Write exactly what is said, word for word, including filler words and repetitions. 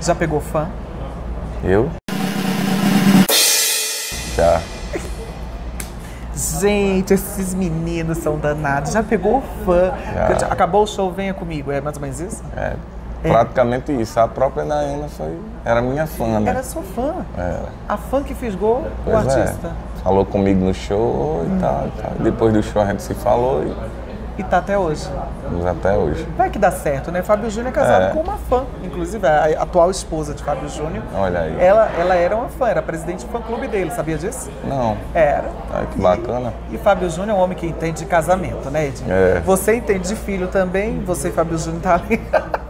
Já pegou fã? Eu? Já. Gente, esses meninos são danados. Já pegou fã? Já. Acabou o show, venha comigo. É mais ou menos isso? É, praticamente isso. A própria Naena foi, era minha fã, né? Era sua fã. Era. A fã que fisgou o Pois artista. É. Falou comigo no show e tal, e tal. Depois do show a gente se falou e E tá até hoje. estamos até hoje. Vai que dá certo, né? Fábio Júnior é casado É. com uma fã, inclusive a atual esposa de Fábio Júnior. Olha aí. Ela, ela era uma fã, era presidente do fã-clube dele, sabia disso? Não. Era. Ai, que bacana. E Fábio Júnior é um homem que entende de casamento, né, Edinho? É. Você entende de filho também, você e Fábio Júnior tá ali.